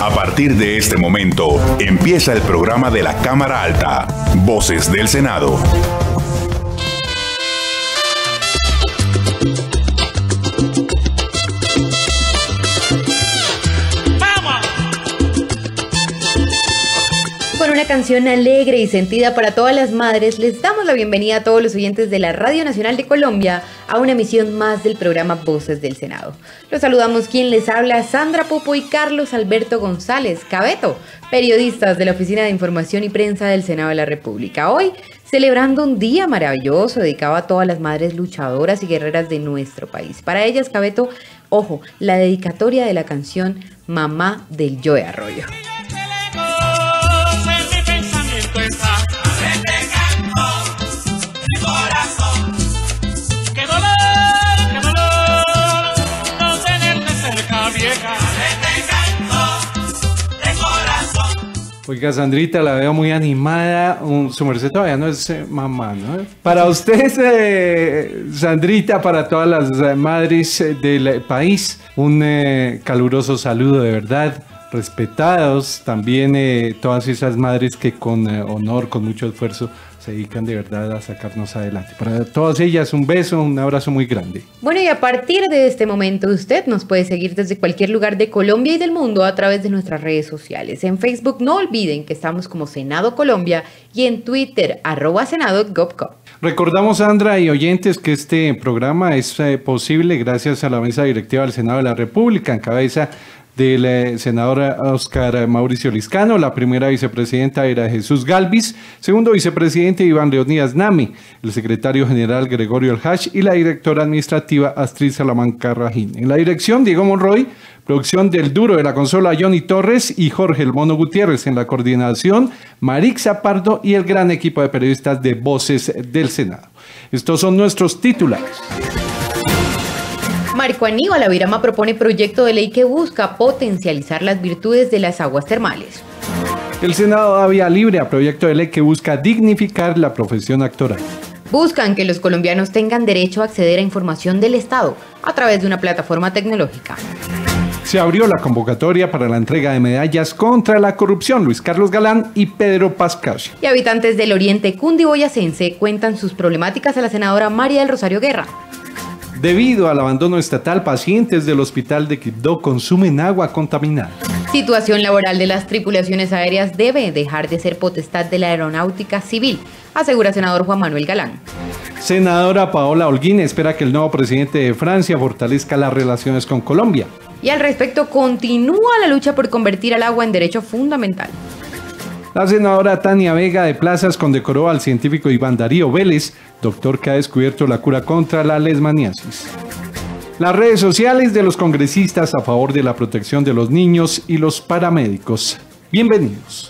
A partir de este momento, empieza el programa de la Cámara Alta, Voces del Senado. Con una canción alegre y sentida para todas las madres, les damos la bienvenida a todos los oyentes de la Radio Nacional de Colombia a una emisión más del programa Voces del Senado. Los saludamos quien les habla, Sandra Pupo y Carlos Alberto González Cabeto, periodistas de la Oficina de Información y Prensa del Senado de la República. Hoy, celebrando un día maravilloso dedicado a todas las madres luchadoras y guerreras de nuestro país. Para ellas, Cabeto, ojo, la dedicatoria de la canción Mamá del Joe Arroyo. Oiga, Sandrita, la veo muy animada. Su merced todavía no es mamá, ¿no? Para usted, Sandrita, para todas las madres del país, un caluroso saludo de verdad. Respetados también todas esas madres que con honor, con mucho esfuerzo, se dedican de verdad a sacarnos adelante. Para todas ellas un beso, un abrazo muy grande. Bueno, y a partir de este momento usted nos puede seguir desde cualquier lugar de Colombia y del mundo a través de nuestras redes sociales. En Facebook no olviden que estamos como Senado Colombia y en Twitter @Senado.gov.co. Recordamos, Sandra y oyentes, que este programa es posible gracias a la mesa directiva del Senado de la República, en cabeza del senador Óscar Mauricio Liscano. La primera vicepresidenta era Jesús Galvis, segundo vicepresidente Iván Leonidas Nami, el secretario general Gregorio El Hach y la directora administrativa Astrid Salamanca Rajín. En la dirección, Diego Monroy, producción del duro de la consola Johnny Torres y Jorge El Mono Gutiérrez. En la coordinación, Marixa Pardo y el gran equipo de periodistas de Voces del Senado. Estos son nuestros titulares. Marco Aníbal Avirama propone proyecto de ley que busca potencializar las virtudes de las aguas termales. El Senado da vía libre a proyecto de ley que busca dignificar la profesión actoral. Buscan que los colombianos tengan derecho a acceder a información del Estado a través de una plataforma tecnológica. Se abrió la convocatoria para la entrega de medallas contra la corrupción. Luis Carlos Galán y Pedro Pascashi. Y habitantes del oriente cundiboyacense cuentan sus problemáticas a la senadora María del Rosario Guerra. Debido al abandono estatal, pacientes del hospital de Quibdó consumen agua contaminada. Situación laboral de las tripulaciones aéreas debe dejar de ser potestad de la aeronáutica civil, asegura senador Juan Manuel Galán. Senadora Paola Holguín espera que el nuevo presidente de Francia fortalezca las relaciones con Colombia. Y al respecto, continúa la lucha por convertir al agua en derecho fundamental. La senadora Tania Vega de Plazas condecoró al científico Iván Darío Vélez, doctor que ha descubierto la cura contra la leishmaniasis. Las redes sociales de los congresistas a favor de la protección de los niños y los paramédicos. Bienvenidos.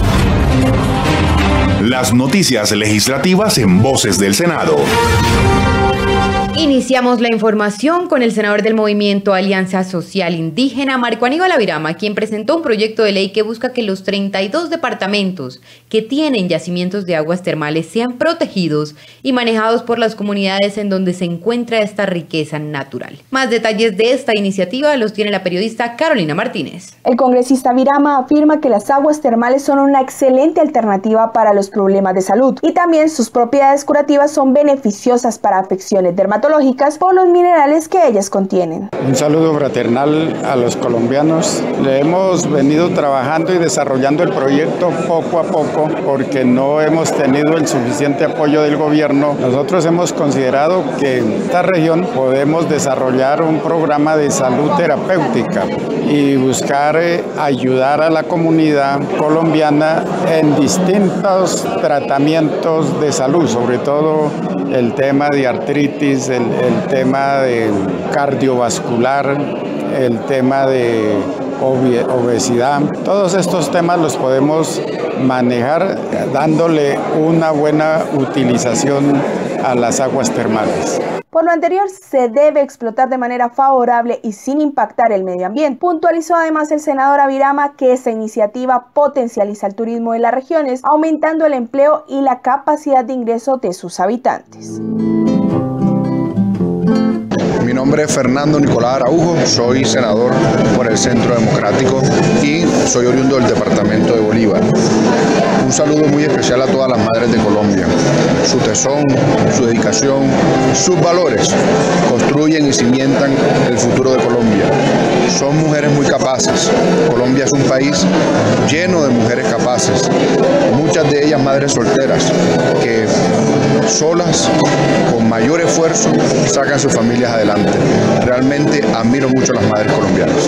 Las noticias legislativas en Voces del Senado. Iniciamos la información con el senador del Movimiento Alianza Social Indígena, Marco Aníbal Avirama, quien presentó un proyecto de ley que busca que los 32 departamentos que tienen yacimientos de aguas termales sean protegidos y manejados por las comunidades en donde se encuentra esta riqueza natural. Más detalles de esta iniciativa los tiene la periodista Carolina Martínez. El congresista Avirama afirma que las aguas termales son una excelente alternativa para los problemas de salud y también sus propiedades curativas son beneficiosas para afecciones dermatológicas por los minerales que ellas contienen. Un saludo fraternal a los colombianos. Le hemos venido trabajando y desarrollando el proyecto poco a poco porque no hemos tenido el suficiente apoyo del gobierno. Nosotros hemos considerado que en esta región podemos desarrollar un programa de salud terapéutica y buscar ayudar a la comunidad colombiana en distintos tratamientos de salud, sobre todo el tema de artritis, el tema de cardiovascular, el tema de obesidad. Todos estos temas los podemos manejar dándole una buena utilización a las aguas termales. Por lo anterior, se debe explotar de manera favorable y sin impactar el medio ambiente. Puntualizó además el senador Avirama que esta iniciativa potencializa el turismo de las regiones, aumentando el empleo y la capacidad de ingreso de sus habitantes. Mi nombre es Fernando Nicolás Araujo, soy senador por el Centro Democrático y soy oriundo del departamento de Bolívar. Un saludo muy especial a todas las madres de Colombia. Su tesón, su dedicación, sus valores construyen y cimientan el futuro de Colombia. Son mujeres muy capaces. Colombia es un país lleno de mujeres capaces, muchas de ellas madres solteras, que solas, con mayor esfuerzo, sacan sus familias adelante. Realmente admiro mucho a las madres colombianas.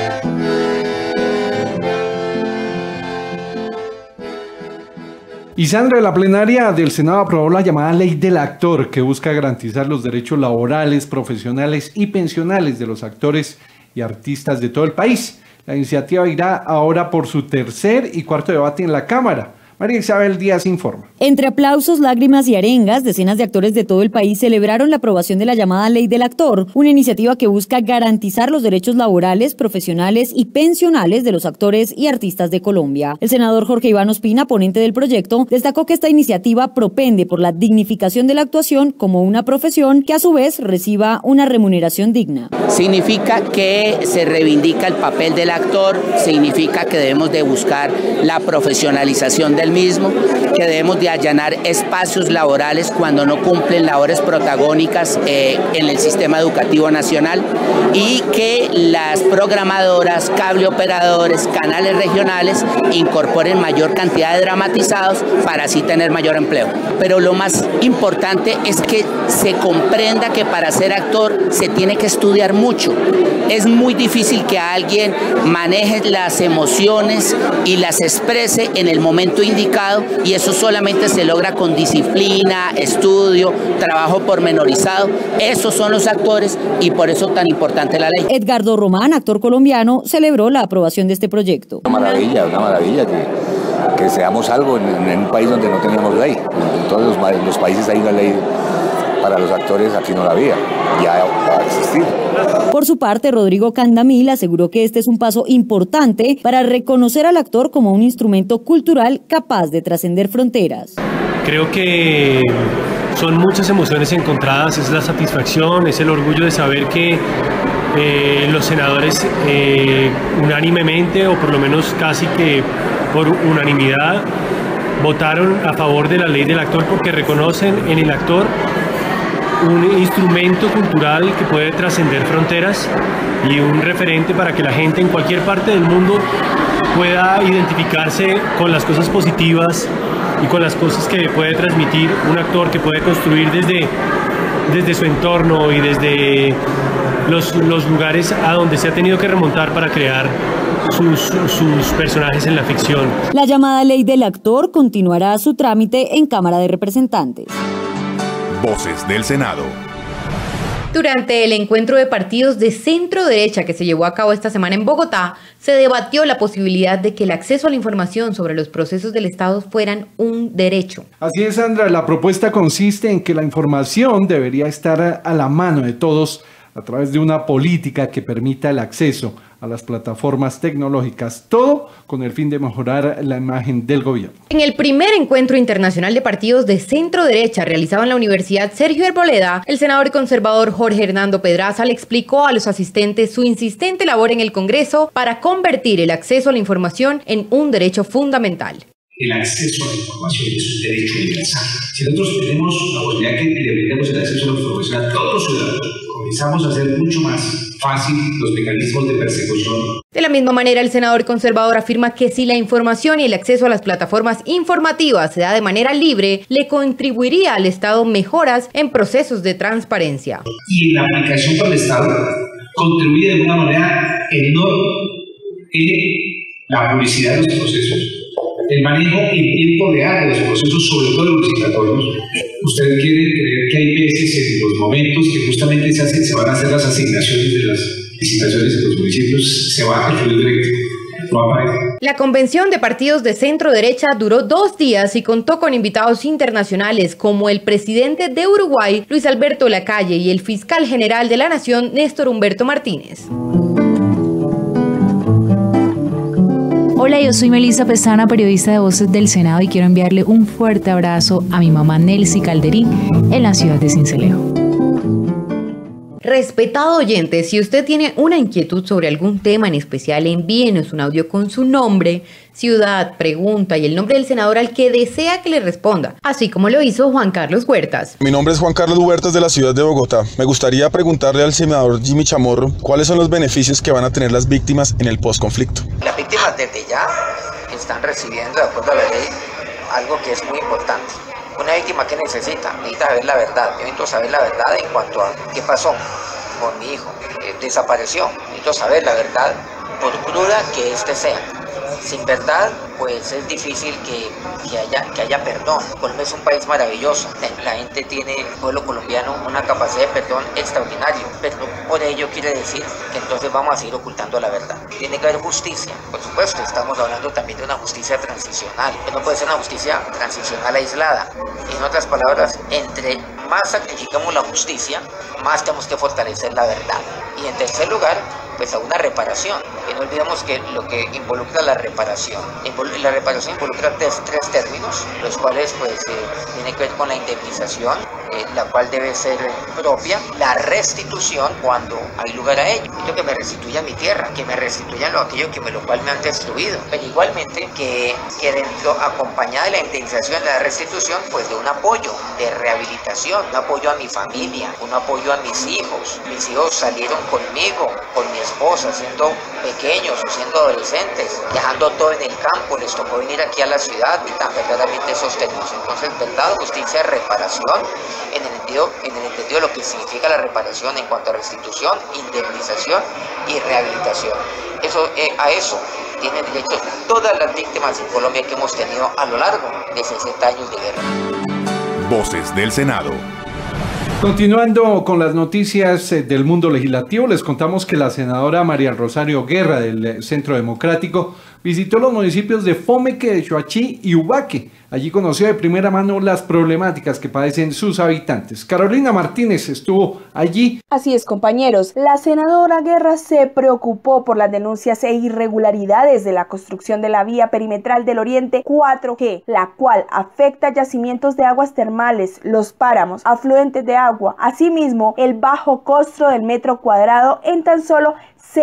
Y Sandra, la plenaria del Senado aprobó la llamada Ley del Actor, que busca garantizar los derechos laborales, profesionales y pensionales de los actores y artistas de todo el país. La iniciativa irá ahora por su tercer y cuarto debate en la Cámara. María Isabel Díaz informa. Entre aplausos, lágrimas y arengas, decenas de actores de todo el país celebraron la aprobación de la llamada Ley del Actor, una iniciativa que busca garantizar los derechos laborales, profesionales y pensionales de los actores y artistas de Colombia. El senador Jorge Iván Ospina, ponente del proyecto, destacó que esta iniciativa propende por la dignificación de la actuación como una profesión que a su vez reciba una remuneración digna. Significa que se reivindica el papel del actor, significa que debemos de buscar la profesionalización del mismo, que debemos de allanar espacios laborales cuando no cumplen labores protagónicas en el sistema educativo nacional, y que las programadoras, cable operadores, canales regionales incorporen mayor cantidad de dramatizados para así tener mayor empleo. Pero lo más importante es que se comprenda que para ser actor se tiene que estudiar mucho. Es muy difícil que alguien maneje las emociones y las exprese en el momento indicado, y eso solamente se logra con disciplina, estudio, trabajo pormenorizado. Esos son los actores y por eso tan importante la ley. Edgardo Román, actor colombiano, celebró la aprobación de este proyecto. Una maravilla que seamos algo en un país donde no teníamos ley. En todos los países hay una ley para los actores, aquí no la había, ya va a existir. Por su parte, Rodrigo Candamil aseguró que este es un paso importante para reconocer al actor como un instrumento cultural capaz de trascender fronteras. Creo que son muchas emociones encontradas, es la satisfacción, es el orgullo de saber que los senadores unánimemente, o por lo menos casi que por unanimidad, votaron a favor de la ley del actor porque reconocen en el actor un instrumento cultural que puede trascender fronteras y un referente para que la gente en cualquier parte del mundo pueda identificarse con las cosas positivas y con las cosas que puede transmitir un actor, que puede construir desde su entorno y desde los lugares a donde se ha tenido que remontar para crear sus personajes en la ficción. La llamada Ley del Actor continuará su trámite en Cámara de Representantes. Voces del Senado. Durante el encuentro de partidos de centro derecha que se llevó a cabo esta semana en Bogotá, se debatió la posibilidad de que el acceso a la información sobre los procesos del Estado fueran un derecho. Así es, Sandra, la propuesta consiste en que la información debería estar a la mano de todos a través de una política que permita el acceso a las plataformas tecnológicas, todo con el fin de mejorar la imagen del gobierno. En el primer encuentro internacional de partidos de centro derecha realizado en la Universidad Sergio Arboleda, el senador conservador Jorge Hernando Pedraza le explicó a los asistentes su insistente labor en el Congreso para convertir el acceso a la información en un derecho fundamental. El acceso a la información es un derecho universal. Si nosotros tenemos la posibilidad que le brindemos el acceso a la información a todos los ciudadanos, comenzamos a hacer mucho más fácil los mecanismos de persecución. De la misma manera, el senador conservador afirma que si la información y el acceso a las plataformas informativas se da de manera libre, le contribuiría al Estado mejoras en procesos de transparencia. Y en la aplicación para el Estado contribuye de una manera enorme en la publicidad de los procesos, el manejo en tiempo real de los procesos, sobre todo los licitatorios. Usted quiere creer que hay veces en los momentos que justamente se van a hacer las asignaciones de las licitaciones en los municipios, se va a fluir directo. La convención de partidos de centro derecha duró 2 días y contó con invitados internacionales como el presidente de Uruguay, Luis Alberto Lacalle, y el fiscal general de la Nación, Néstor Humberto Martínez. Hola, yo soy Melissa Pestana, periodista de Voces del Senado, y quiero enviarle un fuerte abrazo a mi mamá Nelcy Calderín en la ciudad de Sincelejo. Respetado oyente, si usted tiene una inquietud sobre algún tema en especial, envíenos un audio con su nombre, ciudad, pregunta y el nombre del senador al que desea que le responda, así como lo hizo Juan Carlos Huertas. Mi nombre es Juan Carlos Huertas de la ciudad de Bogotá. Me gustaría preguntarle al senador Jimmy Chamorro cuáles son los beneficios que van a tener las víctimas en el postconflicto. Las víctimas desde ya están recibiendo, de acuerdo a la ley, algo que es muy importante. Una víctima que necesita saber la verdad. Yo necesito saber la verdad en cuanto a qué pasó con mi hijo. Desapareció. Necesito saber la verdad, por cruda que éste sea. Sin verdad, pues es difícil que haya perdón. Colombia es un país maravilloso. La gente tiene, el pueblo colombiano, una capacidad de perdón extraordinaria. Pero por ello quiere decir que entonces vamos a seguir ocultando la verdad. Tiene que haber justicia. Por supuesto, estamos hablando también de una justicia transicional. Pero no puede ser una justicia transicional aislada. En otras palabras, entre más sacrificamos la justicia, más tenemos que fortalecer la verdad. Y en tercer lugar, pues a una reparación. Y no olvidemos que lo que involucra la reparación involucra tres términos, los cuales pues tienen que ver con la indemnización, la cual debe ser propia, la restitución cuando hay lugar a ello. Necesito que me restituyan mi tierra, que me restituyan aquello lo cual me han destruido, pero igualmente que dentro, acompañada de la indemnización, de la restitución, pues de un apoyo de rehabilitación, un apoyo a mi familia, un apoyo a mis hijos. Mis hijos salieron conmigo, con mi esposa, siendo pequeños o siendo adolescentes, dejando todo en el campo, les tocó venir aquí a la ciudad y tan verdaderamente esos términos. Entonces, verdad, justicia, reparación, en el entendido de lo que significa la reparación en cuanto a restitución, indemnización y rehabilitación. A eso tienen derecho todas las víctimas en Colombia que hemos tenido a lo largo de 60 años de guerra. Voces del Senado. Continuando con las noticias del mundo legislativo, les contamos que la senadora María Rosario Guerra del Centro Democrático visitó los municipios de Fomeque, de Choachí y Ubaque. Allí conoció de primera mano las problemáticas que padecen sus habitantes. Carolina Martínez estuvo allí. Así es, compañeros. La senadora Guerra se preocupó por las denuncias e irregularidades de la construcción de la vía perimetral del Oriente 4G, la cual afecta yacimientos de aguas termales, los páramos, afluentes de agua, asimismo el bajo costo del metro cuadrado en tan solo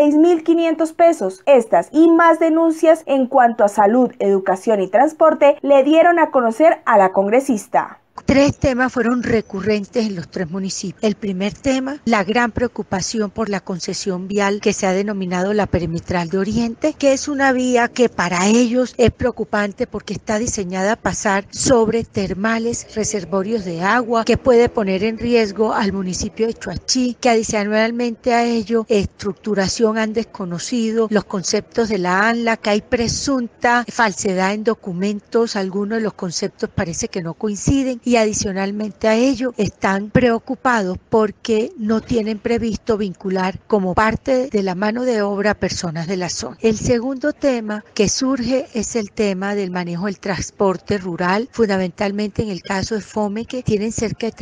6.500 pesos. Estas y más denuncias en cuanto a salud, educación y transporte le dieron a conocer a la congresista. Tres temas fueron recurrentes en los tres municipios. El primer tema, la gran preocupación por la concesión vial que se ha denominado la perimetral de Oriente, que es una vía que para ellos es preocupante porque está diseñada a pasar sobre termales, reservorios de agua, que puede poner en riesgo al municipio de Choachí, que adicionalmente a ello, estructuración han desconocido los conceptos de la ANLA, que hay presunta falsedad en documentos, algunos de los conceptos parece que no coinciden, y adicionalmente a ello están preocupados porque no tienen previsto vincular como parte de la mano de obra a personas de la zona. El segundo tema que surge es el tema del manejo del transporte rural, fundamentalmente en el caso de Fomeque, que tienen cerca de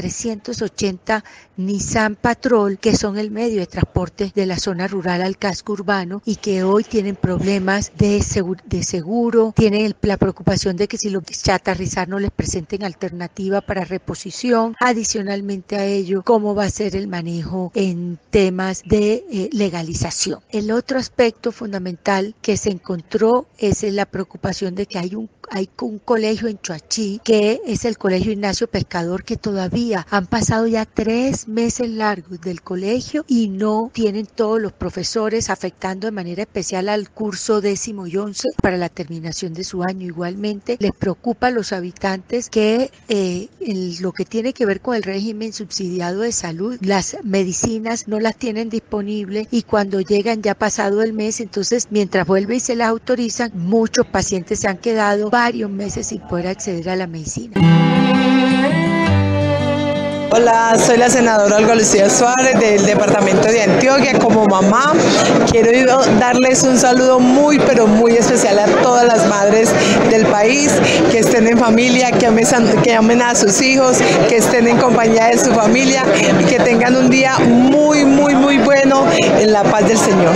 380 Nissan Patrol, que son el medio de transporte de la zona rural al casco urbano y que hoy tienen problemas de seguro, tienen la preocupación de que si los chatarrizar no les presenten alternativas para reposición. Adicionalmente a ello, cómo va a ser el manejo en temas de legalización. El otro aspecto fundamental que se encontró es la preocupación de que hay un colegio en Choachí, que es el Colegio Ignacio Pescador, que todavía han pasado ya 3 meses largos del colegio y no tienen todos los profesores, afectando de manera especial al curso 10º y 11 para la terminación de su año. Igualmente les preocupa a los habitantes que lo que tiene que ver con el régimen subsidiado de salud, las medicinas no las tienen disponibles y cuando llegan ya pasado el mes, entonces mientras vuelve y se las autorizan, muchos pacientes se han quedado varios meses sin poder acceder a la medicina. Hola, soy la senadora Olga Lucía Suárez del departamento de Antioquia. Como mamá, quiero darles un saludo muy, pero muy especial a todas las madres del país, que estén en familia, que amen a sus hijos, que estén en compañía de su familia y que tengan un día muy, muy, muy bueno en la paz del Señor.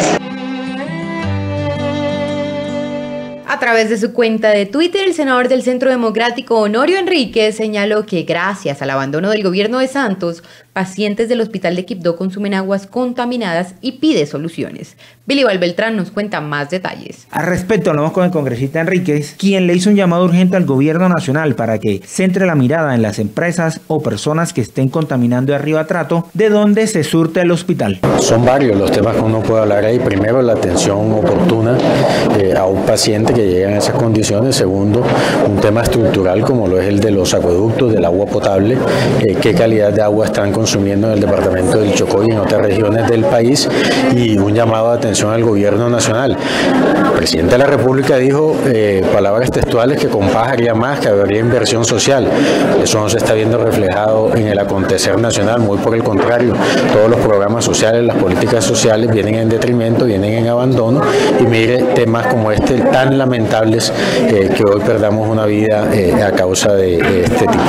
A través de su cuenta de Twitter, el senador del Centro Democrático, Honorio Enríquez, señaló que gracias al abandono del gobierno de Santos, Pacientes del hospital de Quibdó consumen aguas contaminadas y pide soluciones. Billy Beltrán nos cuenta más detalles. Al respecto, hablamos con el congresista Enríquez, quien le hizo un llamado urgente al gobierno nacional para que centre la mirada en las empresas o personas que estén contaminando de arriba trato, de donde se surte el hospital. Son varios los temas que uno puede hablar ahí. Primero, la atención oportuna a un paciente que llega en esas condiciones. Segundo, un tema estructural como lo es el de los acueductos, del agua potable, qué calidad de agua están consumiendo en el departamento del Chocó y en otras regiones del país, y un llamado de atención al gobierno nacional. El presidente de la República dijo palabras textuales que con paz haría más, que habría inversión social. Eso no se está viendo reflejado en el acontecer nacional, muy por el contrario, todos los programas sociales, las políticas sociales vienen en detrimento, vienen en abandono, y mire temas como este tan lamentables que hoy perdamos una vida a causa de este tipo.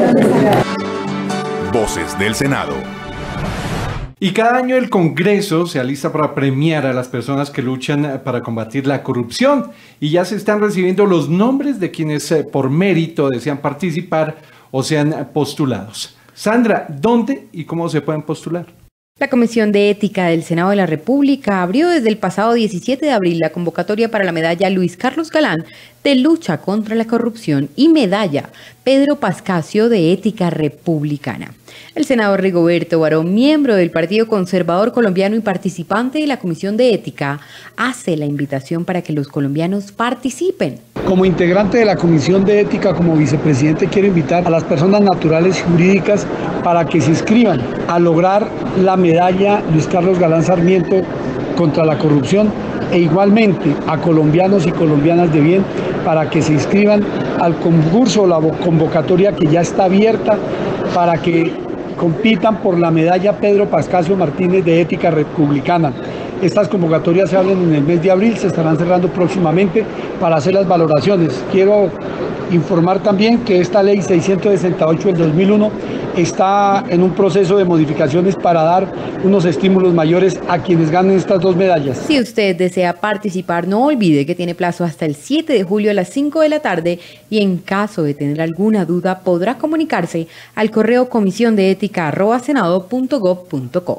Voces del Senado. Y cada año el Congreso se alista para premiar a las personas que luchan para combatir la corrupción, y ya se están recibiendo los nombres de quienes por mérito desean participar o sean postulados. Sandra, ¿dónde y cómo se pueden postular? La Comisión de Ética del Senado de la República abrió desde el pasado 17 de abril la convocatoria para la medalla Luis Carlos Galán de lucha contra la corrupción y medalla Pedro Pascasio de Ética Republicana. El senador Rigoberto Barón, miembro del Partido Conservador Colombiano y participante de la Comisión de Ética, hace la invitación para que los colombianos participen. Como integrante de la Comisión de Ética, como vicepresidente, quiero invitar a las personas naturales y jurídicas para que se inscriban a lograr la medalla Luis Carlos Galán Sarmiento contra la corrupción, e igualmente a colombianos y colombianas de bien para que se inscriban al concurso o la convocatoria que ya está abierta para que compitan por la medalla Pedro Pascasio Martínez de Ética Republicana. Estas convocatorias se abren en el mes de abril, se estarán cerrando próximamente para hacer las valoraciones. Quiero informar también que esta ley 668 del 2001 está en un proceso de modificaciones para dar unos estímulos mayores a quienes ganen estas dos medallas. Si usted desea participar, no olvide que tiene plazo hasta el 7 de julio a las 5 de la tarde, y en caso de tener alguna duda podrá comunicarse al correo comisiondeetica@senado.gov.co.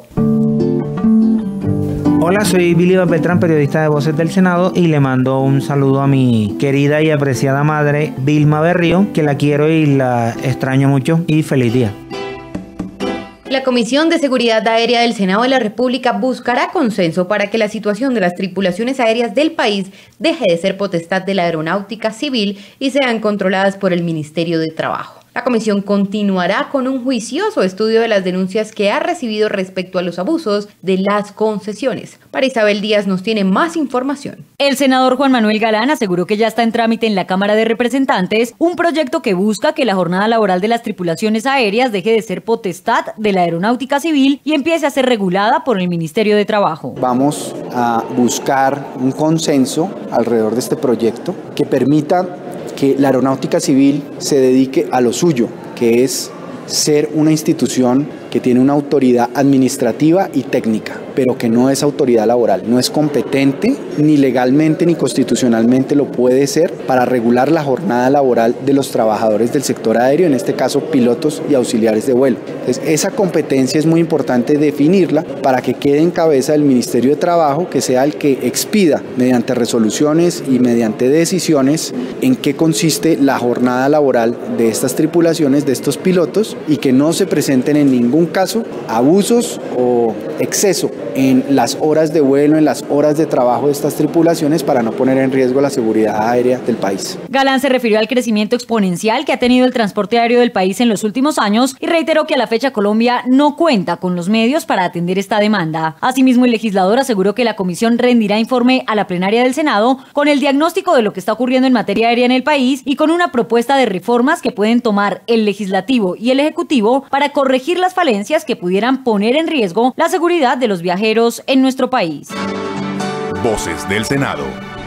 Hola, soy Billy Beltrán, periodista de Voces del Senado, y le mando un saludo a mi querida y apreciada madre, Vilma Berrío, que la quiero y la extraño mucho, y feliz día. La Comisión de Seguridad Aérea del Senado de la República buscará consenso para que la situación de las tripulaciones aéreas del país deje de ser potestad de la Aeronáutica Civil y sean controladas por el Ministerio de Trabajo. La comisión continuará con un juicioso estudio de las denuncias que ha recibido respecto a los abusos de las concesiones. Para Isabel Díaz nos tiene más información. El senador Juan Manuel Galán aseguró que ya está en trámite en la Cámara de Representantes un proyecto que busca que la jornada laboral de las tripulaciones aéreas deje de ser potestad de la Aeronáutica Civil y empiece a ser regulada por el Ministerio de Trabajo. Vamos a buscar un consenso alrededor de este proyecto que permita que la Aeronáutica Civil se dedique a lo suyo, que es ser una institución que tiene una autoridad administrativa y técnica, pero que no es autoridad laboral, no es competente ni legalmente ni constitucionalmente lo puede ser para regular la jornada laboral de los trabajadores del sector aéreo, en este caso pilotos y auxiliares de vuelo. Entonces, esa competencia es muy importante definirla para que quede en cabeza del Ministerio de Trabajo, que sea el que expida mediante resoluciones y mediante decisiones en qué consiste la jornada laboral de estas tripulaciones, de estos pilotos, y que no se presenten en ningún caso abusos o exceso en las horas de vuelo, en las horas de trabajo de estas tripulaciones, para no poner en riesgo la seguridad aérea del país. Galán se refirió al crecimiento exponencial que ha tenido el transporte aéreo del país en los últimos años y reiteró que a la fecha Colombia no cuenta con los medios para atender esta demanda. Asimismo, el legislador aseguró que la comisión rendirá informe a la plenaria del Senado con el diagnóstico de lo que está ocurriendo en materia aérea en el país y con una propuesta de reformas que pueden tomar el legislativo y el ejecutivo para corregir las falencias que pudieran poner en riesgo la seguridad de los viajeros en nuestro país. Voces del Senado.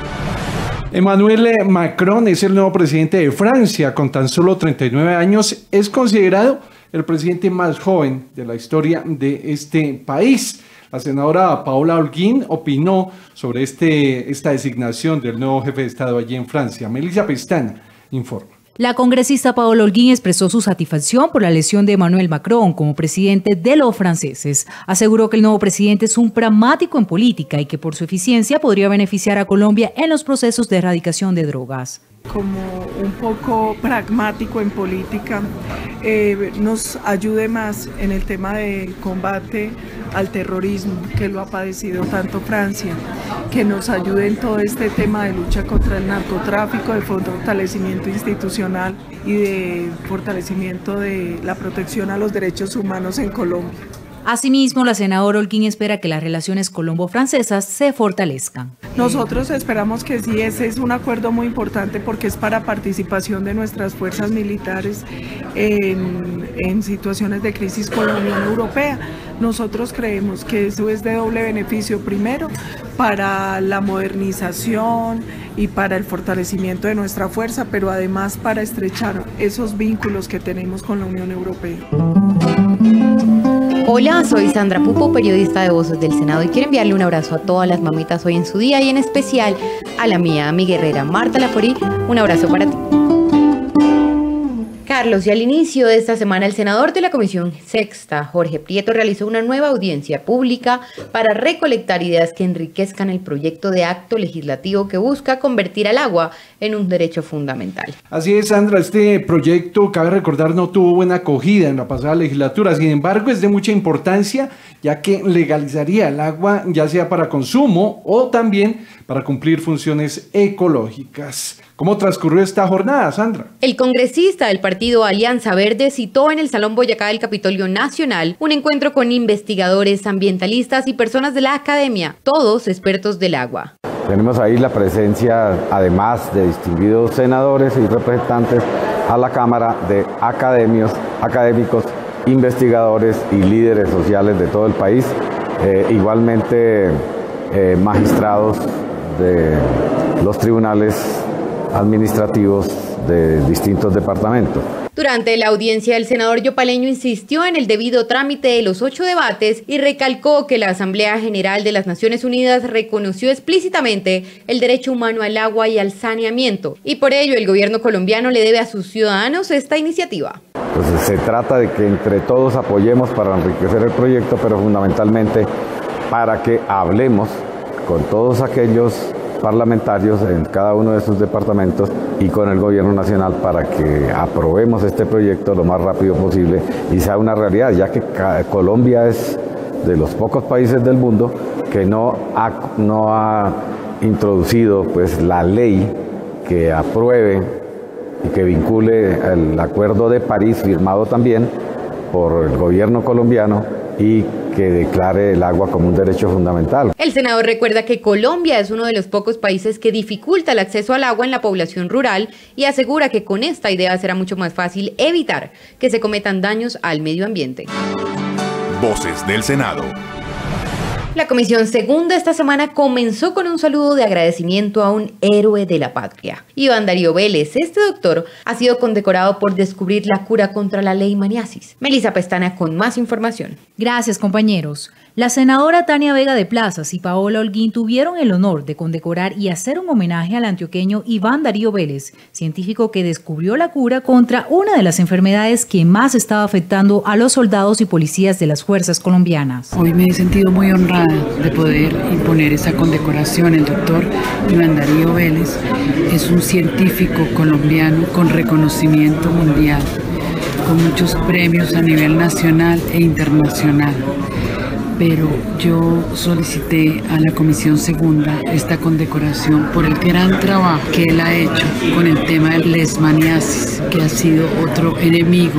Emmanuel Macron es el nuevo presidente de Francia. Con tan solo 39 años es considerado el presidente más joven de la historia de este país. La senadora Paola Holguín opinó sobre esta designación del nuevo jefe de Estado allí en Francia. Melissa Pestana informa. La congresista Paola Holguín expresó su satisfacción por la elección de Emmanuel Macron como presidente de los franceses. Aseguró que el nuevo presidente es un pragmático en política y que por su eficiencia podría beneficiar a Colombia en los procesos de erradicación de drogas. Como un poco pragmático en política, nos ayude más en el tema del combate al terrorismo, que lo ha padecido tanto Francia, que nos ayude en todo este tema de lucha contra el narcotráfico, de fortalecimiento institucional y de fortalecimiento de la protección a los derechos humanos en Colombia. Asimismo, la senadora Holguín espera que las relaciones colombo-francesas se fortalezcan. Nosotros esperamos que sí, ese es un acuerdo muy importante porque es para participación de nuestras fuerzas militares en situaciones de crisis con la Unión Europea. Nosotros creemos que eso es de doble beneficio, primero para la modernización y para el fortalecimiento de nuestra fuerza, pero además para estrechar esos vínculos que tenemos con la Unión Europea. Hola, soy Sandra Pupo, periodista de Voces del Senado, y quiero enviarle un abrazo a todas las mamitas hoy en su día y en especial a la mía, mi guerrera Marta Laforí. Un abrazo para ti. Carlos, y al inicio de esta semana el senador de la Comisión Sexta, Jorge Prieto, realizó una nueva audiencia pública para recolectar ideas que enriquezcan el proyecto de acto legislativo que busca convertir al agua en un derecho fundamental. Así es, Sandra, este proyecto, cabe recordar, no tuvo buena acogida en la pasada legislatura. Sin embargo, es de mucha importancia, ya que legalizaría el agua, ya sea para consumo o también para cumplir funciones ecológicas. ¿Cómo transcurrió esta jornada, Sandra? El congresista del partido Alianza Verde citó en el Salón Boyacá del Capitolio Nacional un encuentro con investigadores, ambientalistas y personas de la academia, todos expertos del agua. Tenemos ahí la presencia, además de distinguidos senadores y representantes a la Cámara, de académicos, investigadores y líderes sociales de todo el país, igualmente magistrados de los tribunales administrativos de distintos departamentos. Durante la audiencia, el senador yopaleño insistió en el debido trámite de los 8 debates y recalcó que la Asamblea General de las Naciones Unidas reconoció explícitamente el derecho humano al agua y al saneamiento, y por ello el gobierno colombiano le debe a sus ciudadanos esta iniciativa. Entonces se trata de que entre todos apoyemos para enriquecer el proyecto, pero fundamentalmente para que hablemos con todos aquellos parlamentarios en cada uno de sus departamentos y con el gobierno nacional para que aprobemos este proyecto lo más rápido posible y sea una realidad, ya que Colombia es de los pocos países del mundo que no ha introducido pues la ley que apruebe y que vincule el Acuerdo de París, firmado también por el gobierno colombiano, y que declare el agua como un derecho fundamental. El senador recuerda que Colombia es uno de los pocos países que dificulta el acceso al agua en la población rural y asegura que con esta idea será mucho más fácil evitar que se cometan daños al medio ambiente. Voces del Senado. La Comisión Segunda esta semana comenzó con un saludo de agradecimiento a un héroe de la patria. Iván Darío Vélez, este doctor, ha sido condecorado por descubrir la cura contra la leishmaniasis. Melissa Pestana con más información. Gracias, compañeros. La senadora Tania Vega de Plazas y Paola Holguín tuvieron el honor de condecorar y hacer un homenaje al antioqueño Iván Darío Vélez, científico que descubrió la cura contra una de las enfermedades que más estaba afectando a los soldados y policías de las fuerzas colombianas. Hoy me he sentido muy honrada de poder imponer esta condecoración. El doctor Iván Darío Vélez es un científico colombiano con reconocimiento mundial, con muchos premios a nivel nacional e internacional. Pero yo solicité a la Comisión Segunda esta condecoración por el gran trabajo que él ha hecho con el tema de leishmaniasis, que ha sido otro enemigo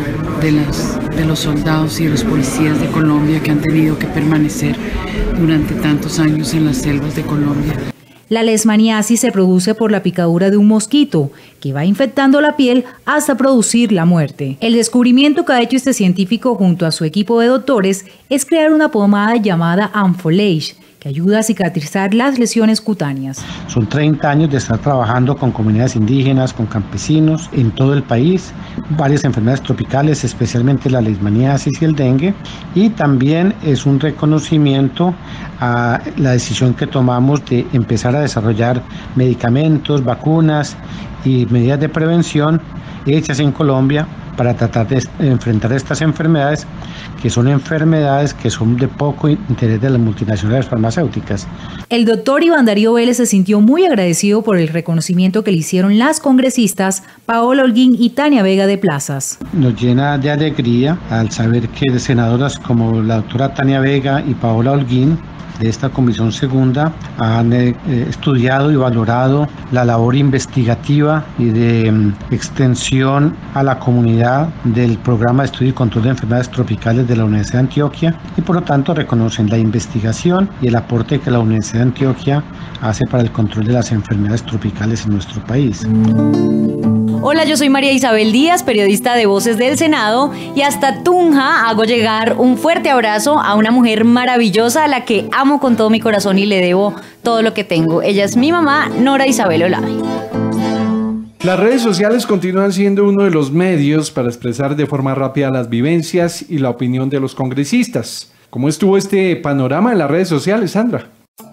de los soldados y de los policías de Colombia que han tenido que permanecer durante tantos años en las selvas de Colombia. La leishmaniasis se produce por la picadura de un mosquito que va infectando la piel hasta producir la muerte. El descubrimiento que ha hecho este científico junto a su equipo de doctores es crear una pomada llamada Ampholeish, que ayuda a cicatrizar las lesiones cutáneas. Son 30 años de estar trabajando con comunidades indígenas, con campesinos en todo el país, varias enfermedades tropicales, especialmente la leishmaniasis y el dengue, y también es un reconocimiento a la decisión que tomamos de empezar a desarrollar medicamentos, vacunas y medidas de prevención hechas en Colombia para tratar de enfrentar estas enfermedades, que son enfermedades que son de poco interés de las multinacionales farmacéuticas. El doctor Iván Darío Vélez se sintió muy agradecido por el reconocimiento que le hicieron las congresistas Paola Holguín y Tania Vega de Plazas. Nos llena de alegría al saber que senadoras como la doctora Tania Vega y Paola Holguín de esta comisión segunda han estudiado y valorado la labor investigativa y de extensión a la comunidad del programa de estudio y control de enfermedades tropicales de la Universidad de Antioquia, y por lo tanto reconocen la investigación y el aporte que la Universidad de Antioquia hace para el control de las enfermedades tropicales en nuestro país. Hola, yo soy María Isabel Díaz, periodista de Voces del Senado, y hasta Tunja hago llegar un fuerte abrazo a una mujer maravillosa a la que amo con todo mi corazón y le debo todo lo que tengo. Ella es mi mamá, Nora Isabel Olave. Las redes sociales continúan siendo uno de los medios para expresar de forma rápida las vivencias y la opinión de los congresistas. ¿Cómo estuvo este panorama en las redes sociales, Sandra?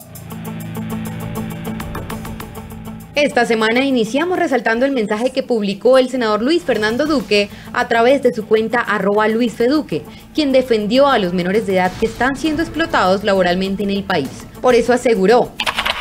Esta semana iniciamos resaltando el mensaje que publicó el senador Luis Fernando Duque a través de su cuenta @LuisFeDuque, quien defendió a los menores de edad que están siendo explotados laboralmente en el país. Por eso aseguró: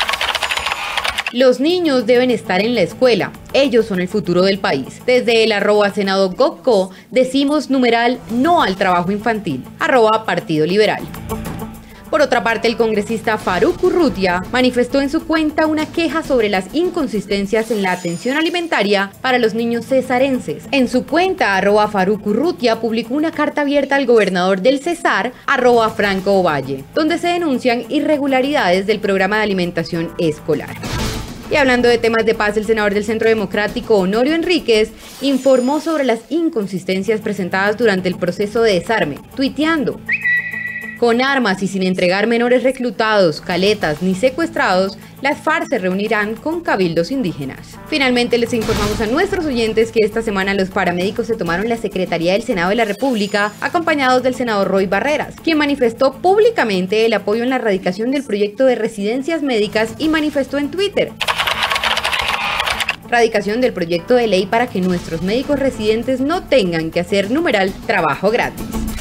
los niños deben estar en la escuela, ellos son el futuro del país. Desde el @SenadoGovCo decimos #no al trabajo infantil, @Partido Liberal. Por otra parte, el congresista Faruk Urrutia manifestó en su cuenta una queja sobre las inconsistencias en la atención alimentaria para los niños cesarenses. En su cuenta, @Faruk Urrutia publicó una carta abierta al gobernador del Cesar, @Franco Ovalle, donde se denuncian irregularidades del programa de alimentación escolar. Y hablando de temas de paz, el senador del Centro Democrático, Honorio Enríquez, informó sobre las inconsistencias presentadas durante el proceso de desarme, tuiteando: con armas y sin entregar menores reclutados, caletas ni secuestrados, las FARC se reunirán con cabildos indígenas. Finalmente les informamos a nuestros oyentes que esta semana los paramédicos se tomaron la Secretaría del Senado de la República, acompañados del senador Roy Barreras, quien manifestó públicamente el apoyo en la erradicación del proyecto de residencias médicas y manifestó en Twitter: radicación del proyecto de ley para que nuestros médicos residentes no tengan que hacer trabajo gratis.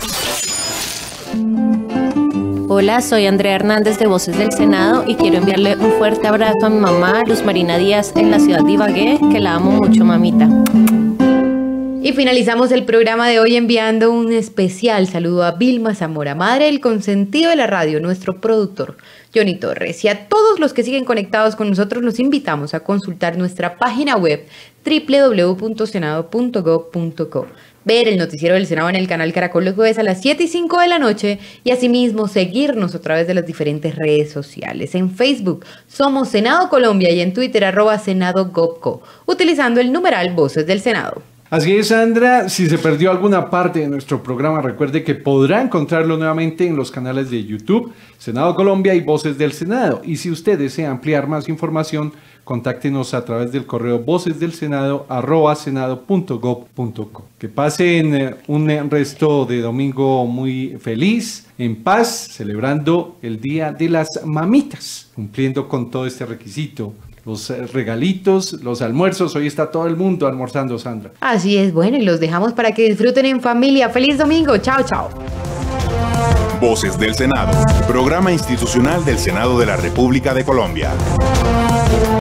Hola, soy Andrea Hernández de Voces del Senado y quiero enviarle un fuerte abrazo a mi mamá, Luz Marina Díaz, en la ciudad de Ibagué, que la amo mucho, mamita. Y finalizamos el programa de hoy enviando un especial saludo a Vilma Zamora, madre del consentido de la radio, nuestro productor Johnny Torres. Y a todos los que siguen conectados con nosotros los invitamos a consultar nuestra página web www.senado.gov.co, ver el noticiero del Senado en el canal Caracol los jueves a las 7:05 de la noche y asimismo seguirnos a través de las diferentes redes sociales. En Facebook somos Senado Colombia y en Twitter @SenadoGovCo, utilizando el numeral Voces del Senado. Así es, Sandra. Si se perdió alguna parte de nuestro programa, recuerde que podrá encontrarlo nuevamente en los canales de YouTube, Senado Colombia y Voces del Senado. Y si usted desea ampliar más información, contáctenos a través del correo vocesdelsenado@senado.gov.co. Que pasen un resto de domingo muy feliz, en paz, celebrando el Día de las Mamitas, cumpliendo con todo este requisito. Los regalitos, los almuerzos, hoy está todo el mundo almorzando, Sandra. Así es, bueno, y los dejamos para que disfruten en familia. ¡Feliz domingo! ¡Chao, chao! Voces del Senado, programa institucional del Senado de la República de Colombia.